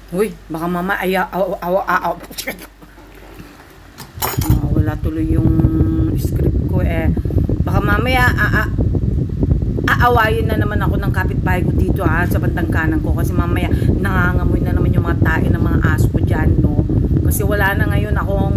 Uy, baka mama wala tuloy yung script ko eh. Baka mamaya aawayin na naman ako ng kapitbahay ko dito sa bandang kanan ko kasi mamaya nangangamoy na naman yung mga tae ng mga aso ko dyan, no? Kasi wala na ngayon akong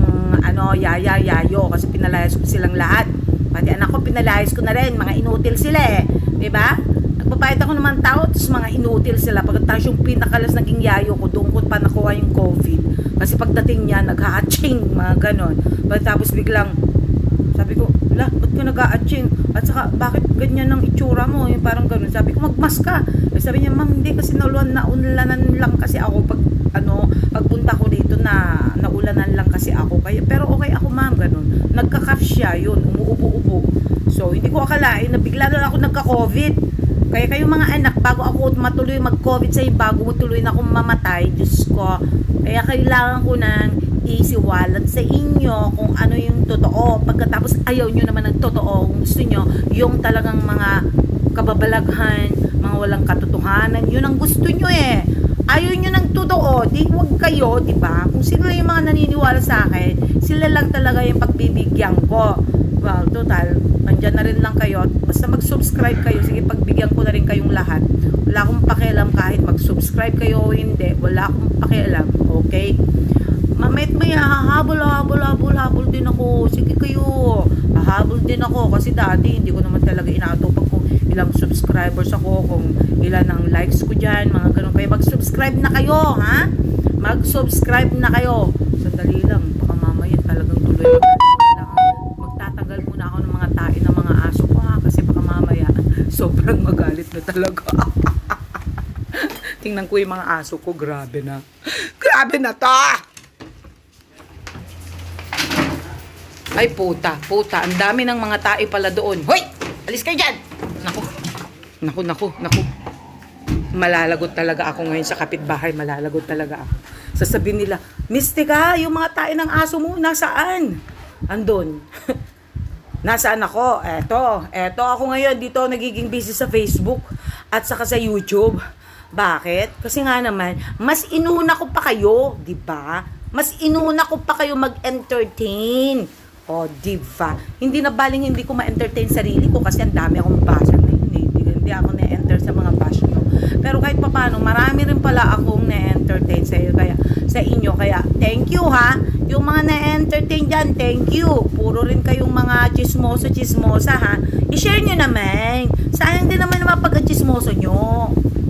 yayo kasi pinalayas ko silang lahat. Pati anak ko pinalayas ko na rin, mga inutil sila eh, 'di ba? Nagpapayat ako naman tao, tapos mga inutil sila. Pagkatapos yung pinakalas naging yayo ko, doon ko pa nakuha yung COVID. Kasi pagdating niya, nag-hatching, mga ganon. Pagkatapos biglang, sabi ko, ba't ka nag-hatching? At saka, bakit ganyan ang itsura mo? Yung parang ganon. Sabi ko, magmask ka. Sabi niya, ma'am, hindi kasi naulanan lang kasi ako pagpunta ko dito naulanan lang kasi ako. Pero okay ako, ma'am, ganon. Nagka-cough siya, yun, umuubo-ubo. So, hindi ko akalain na bigla na ako nagka-COVID. Kaya kayo mga anak, bago ako matuloy mag-COVID sa'yo, bago tuloy na akong mamatay, Diyos ko, kaya kailangan ko nang isiwalat sa inyo kung ano yung totoo. Pagkatapos ayaw nyo naman ng totoo, kung gusto nyo, yung talagang mga kababalaghan, mga walang katotohanan, yun ang gusto nyo eh. Ayaw nyo ng totoo, di wag kayo, di ba? Kung sino yung mga naniniwala sa akin, sila lang talaga yung pagbibigyan ko. Well, total, nandyan na rin lang kayo. Basta mag-subscribe kayo. Sige, pagbigyan ko na rin kayong lahat. Wala akong pakialam kahit mag-subscribe kayo o hindi. Wala akong pakialam. Okay? Mamit maya, hahabol din ako. Sige kayo. Hahabol din ako. Kasi dati, hindi ko naman talaga inatupag kung ilang subscribers ako, kung ilan ang likes ko dyan, mga ganun. Kaya mag-subscribe na kayo, ha? Mag-subscribe na kayo. Sandali lang. Baka mamaya talagang tuloy magtatagal muna ako ng mga tae ng mga aso ko kasi baka mamaya sobrang magalit na talaga. Tingnan ko yung mga aso ko, grabe na to. Ay puta, ang dami ng mga tae pala doon. Hoy, alis kayo dyan. Naku. Malalagot talaga ako ngayon sa kapitbahay, malalagot talaga ako. Sasabihin nila, Mistika, yung mga tae ng aso mo nasaan? Andun. Nasaan ako? Eto ako ngayon dito nagiging busy sa Facebook at saka sa YouTube. Bakit? Kasi nga naman, mas inuna ko pa kayo, 'di ba? Mas inuna ko pa kayo mag-entertain. O, 'di ba? Hindi na baling hindi ko ma-entertain sarili ko kasi ang dami akong basher na yun eh. Hindi ako na-enter sa mga bash nyo. Pero kahit papaano, marami rin pala akong na-entertain sa inyo. Kaya, thank you ha. Yung mga na-entertain dyan, thank you. Puro rin kayong mga chismosa ha. I-share nyo naman. Sayang din naman mapag-chismoso nyo.